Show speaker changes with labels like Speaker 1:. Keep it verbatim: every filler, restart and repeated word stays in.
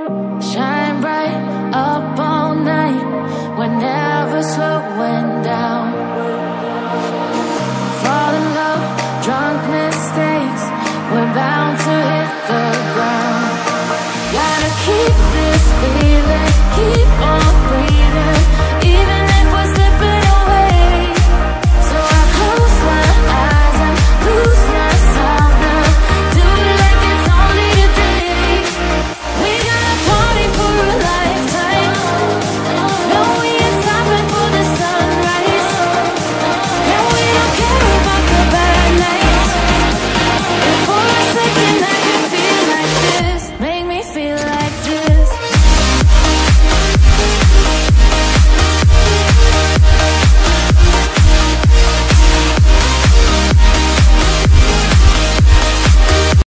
Speaker 1: Shine bright up all night, we're never slowing down. Fall in love, drunk mistakes, we're bound to hit the ground. Gotta keep this feeling, keep on